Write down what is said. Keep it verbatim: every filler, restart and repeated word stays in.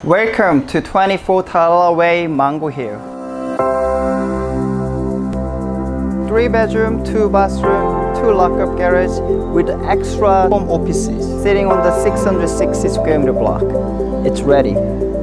Welcome to twenty-four Talara Way, Mango Hill. Three bedroom, two bathroom, two lockup garage with extra home offices sitting on the six hundred sixty square meter block. It's ready.